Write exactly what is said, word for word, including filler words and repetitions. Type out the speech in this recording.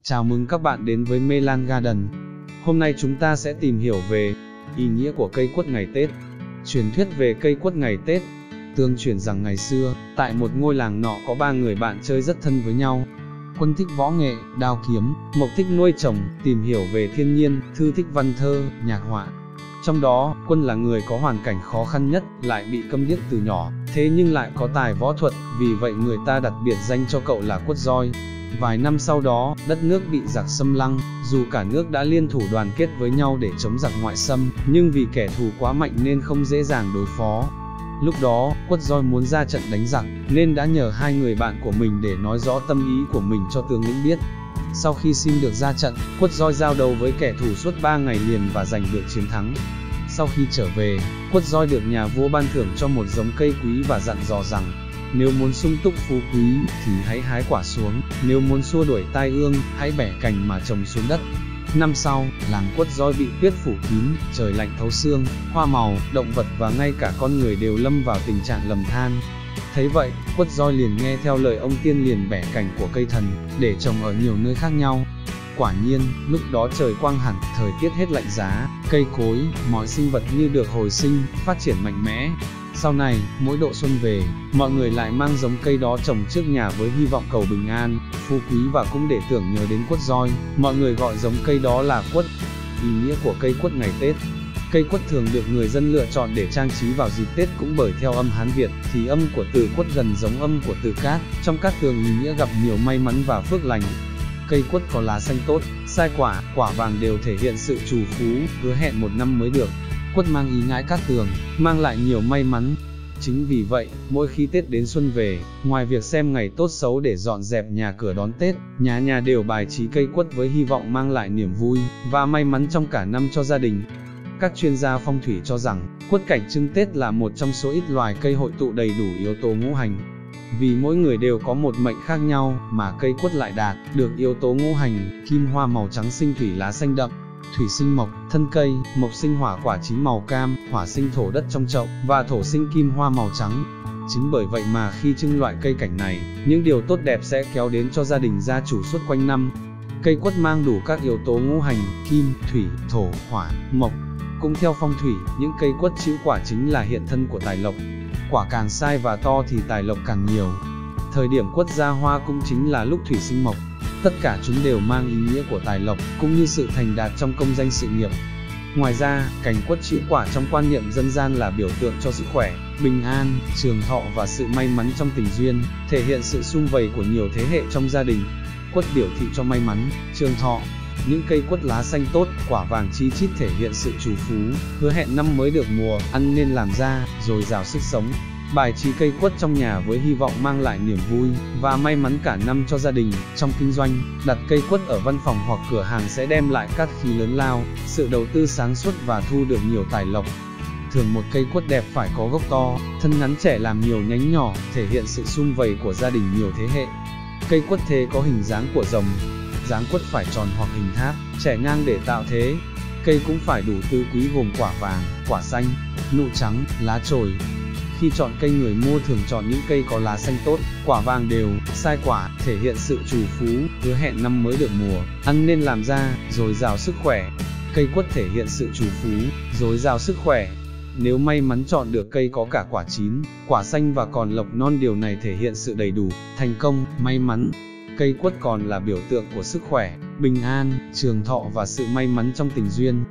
Chào mừng các bạn đến với Melan Garden. Hôm nay chúng ta sẽ tìm hiểu về ý nghĩa của cây quất ngày Tết. Truyền thuyết về cây quất ngày Tết. Tương truyền rằng ngày xưa, tại một ngôi làng nọ có ba người bạn chơi rất thân với nhau. Quân thích võ nghệ, đao kiếm, Mộc thích nuôi trồng, tìm hiểu về thiên nhiên, Thư thích văn thơ, nhạc họa. Trong đó, Quân là người có hoàn cảnh khó khăn nhất, lại bị câm điếc từ nhỏ, thế nhưng lại có tài võ thuật, vì vậy người ta đặt biệt danh cho cậu là Quất Roi. Vài năm sau đó, đất nước bị giặc xâm lăng, dù cả nước đã liên thủ đoàn kết với nhau để chống giặc ngoại xâm, nhưng vì kẻ thù quá mạnh nên không dễ dàng đối phó. Lúc đó, Quất Roi muốn ra trận đánh giặc, nên đã nhờ hai người bạn của mình để nói rõ tâm ý của mình cho tướng lĩnh biết. Sau khi xin được ra trận, Quất Roi giao đấu với kẻ thù suốt ba ngày liền và giành được chiến thắng. Sau khi trở về, Quất Roi được nhà vua ban thưởng cho một giống cây quý và dặn dò rằng, nếu muốn sung túc phú quý, thì hãy hái quả xuống, nếu muốn xua đuổi tai ương, hãy bẻ cành mà trồng xuống đất. Năm sau, làng Quất Roi bị tuyết phủ kín, trời lạnh thấu xương, hoa màu, động vật và ngay cả con người đều lâm vào tình trạng lầm than. Thấy vậy, Quất Roi liền nghe theo lời ông tiên liền bẻ cành của cây thần, để trồng ở nhiều nơi khác nhau. Quả nhiên, lúc đó trời quang hẳn, thời tiết hết lạnh giá, cây cối, mọi sinh vật như được hồi sinh, phát triển mạnh mẽ. Sau này, mỗi độ xuân về, mọi người lại mang giống cây đó trồng trước nhà với hy vọng cầu bình an, phú quý và cũng để tưởng nhớ đến Quất Roi, mọi người gọi giống cây đó là quất. Ý nghĩa của cây quất ngày Tết. Cây quất thường được người dân lựa chọn để trang trí vào dịp Tết, cũng bởi theo âm Hán Việt, thì âm của từ quất gần giống âm của từ cát, trong cát thường ý nghĩa gặp nhiều may mắn và phước lành. Cây quất có lá xanh tốt, sai quả, quả vàng đều thể hiện sự trù phú, hứa hẹn một năm mới được. Quất mang ý ngãi cát tường, mang lại nhiều may mắn. Chính vì vậy, mỗi khi Tết đến xuân về, ngoài việc xem ngày tốt xấu để dọn dẹp nhà cửa đón Tết, nhà nhà đều bài trí cây quất với hy vọng mang lại niềm vui và may mắn trong cả năm cho gia đình. Các chuyên gia phong thủy cho rằng, quất cảnh trưng Tết là một trong số ít loài cây hội tụ đầy đủ yếu tố ngũ hành. Vì mỗi người đều có một mệnh khác nhau, mà cây quất lại đạt được yếu tố ngũ hành, kim hoa màu trắng sinh thủy lá xanh đậm. Thủy sinh mộc, thân cây, mộc sinh hỏa quả chín màu cam, hỏa sinh thổ đất trong chậu, và thổ sinh kim hoa màu trắng. Chính bởi vậy mà khi trưng loại cây cảnh này, những điều tốt đẹp sẽ kéo đến cho gia đình gia chủ suốt quanh năm. Cây quất mang đủ các yếu tố ngũ hành, kim, thủy, thổ, hỏa, mộc. Cũng theo phong thủy, những cây quất chĩu quả chính là hiện thân của tài lộc. Quả càng sai và to thì tài lộc càng nhiều. Thời điểm quất ra hoa cũng chính là lúc thủy sinh mộc. Tất cả chúng đều mang ý nghĩa của tài lộc, cũng như sự thành đạt trong công danh sự nghiệp. Ngoài ra, cành quất chĩu quả trong quan niệm dân gian là biểu tượng cho sức khỏe, bình an, trường thọ và sự may mắn trong tình duyên, thể hiện sự sum vầy của nhiều thế hệ trong gia đình. Quất biểu thị cho may mắn, trường thọ. Những cây quất lá xanh tốt, quả vàng chi chít thể hiện sự trù phú, hứa hẹn năm mới được mùa, ăn nên làm ra, dồi dào sức sống. Bài trí cây quất trong nhà với hy vọng mang lại niềm vui và may mắn cả năm cho gia đình. Trong kinh doanh, đặt cây quất ở văn phòng hoặc cửa hàng sẽ đem lại cát khí lớn lao, sự đầu tư sáng suốt và thu được nhiều tài lộc. Thường một cây quất đẹp phải có gốc to, thân ngắn trẻ làm nhiều nhánh nhỏ, thể hiện sự sum vầy của gia đình nhiều thế hệ. Cây quất thế có hình dáng của rồng, dáng quất phải tròn hoặc hình tháp, trẻ ngang để tạo thế. Cây cũng phải đủ tứ quý gồm quả vàng, quả xanh, nụ trắng, lá chồi. Khi chọn cây, người mua thường chọn những cây có lá xanh tốt, quả vàng đều, sai quả, thể hiện sự trù phú, hứa hẹn năm mới được mùa, ăn nên làm ra, dồi dào sức khỏe. Cây quất thể hiện sự trù phú, dồi dào sức khỏe. Nếu may mắn chọn được cây có cả quả chín, quả xanh và còn lộc non, điều này thể hiện sự đầy đủ, thành công, may mắn. Cây quất còn là biểu tượng của sức khỏe, bình an, trường thọ và sự may mắn trong tình duyên.